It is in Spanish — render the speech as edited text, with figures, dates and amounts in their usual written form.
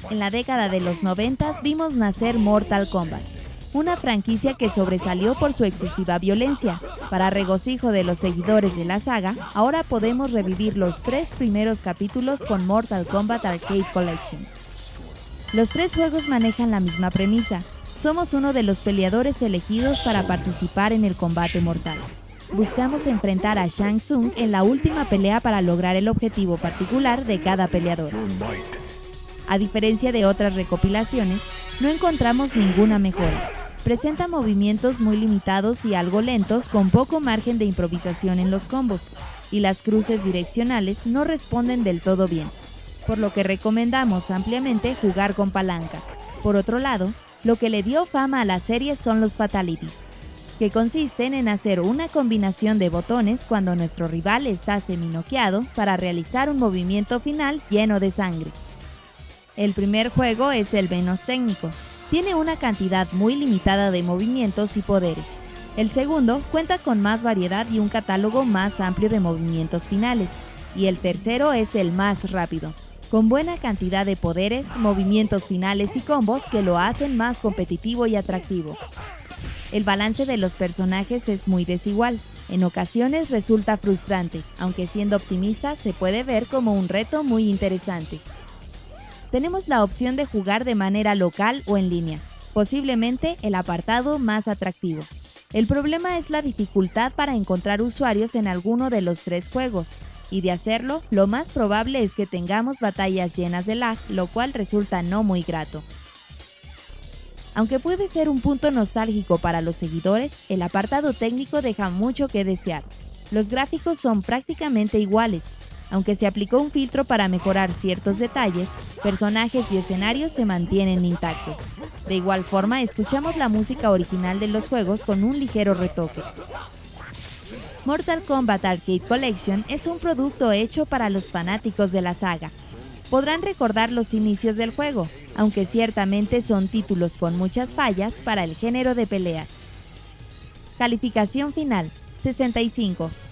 En la década de los 90 vimos nacer Mortal Kombat, una franquicia que sobresalió por su excesiva violencia. Para regocijo de los seguidores de la saga, ahora podemos revivir los 3 primeros capítulos con Mortal Kombat Arcade Collection. Los 3 juegos manejan la misma premisa. Somos uno de los peleadores elegidos para participar en el combate mortal. Buscamos enfrentar a Shang Tsung en la última pelea para lograr el objetivo particular de cada peleador. A diferencia de otras recopilaciones, no encontramos ninguna mejora. Presenta movimientos muy limitados y algo lentos con poco margen de improvisación en los combos, y las cruces direccionales no responden del todo bien, por lo que recomendamos ampliamente jugar con palanca. Por otro lado, lo que le dio fama a la serie son los fatalities, que consisten en hacer una combinación de botones cuando nuestro rival está semi-noqueado para realizar un movimiento final lleno de sangre. El primer juego es el menos técnico. Tiene una cantidad muy limitada de movimientos y poderes. El segundo cuenta con más variedad y un catálogo más amplio de movimientos finales. Y el tercero es el más rápido, con buena cantidad de poderes, movimientos finales y combos que lo hacen más competitivo y atractivo. El balance de los personajes es muy desigual. En ocasiones resulta frustrante, aunque siendo optimista se puede ver como un reto muy interesante. Tenemos la opción de jugar de manera local o en línea, posiblemente el apartado más atractivo. El problema es la dificultad para encontrar usuarios en alguno de los 3 juegos, y de hacerlo, lo más probable es que tengamos batallas llenas de lag, lo cual resulta no muy grato. Aunque puede ser un punto nostálgico para los seguidores, el apartado técnico deja mucho que desear. Los gráficos son prácticamente iguales. Aunque se aplicó un filtro para mejorar ciertos detalles, personajes y escenarios se mantienen intactos. De igual forma, escuchamos la música original de los juegos con un ligero retoque. Mortal Kombat Arcade Collection es un producto hecho para los fanáticos de la saga. Podrán recordar los inicios del juego, aunque ciertamente son títulos con muchas fallas para el género de peleas. Calificación final: 65.